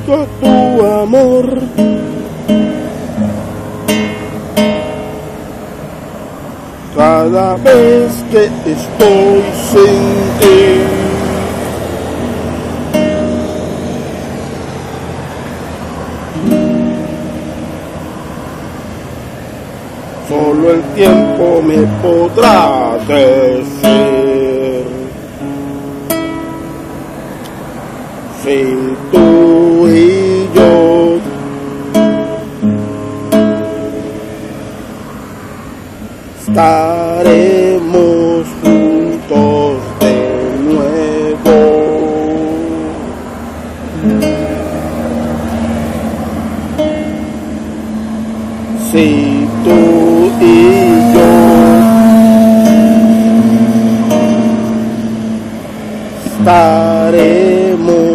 junto a tu amor. Cada vez que estoy sin ti, solo el tiempo me podrá decir si tú y yo estaremos juntos de nuevo. Si tú y yo estaremos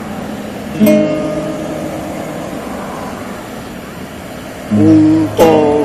juntos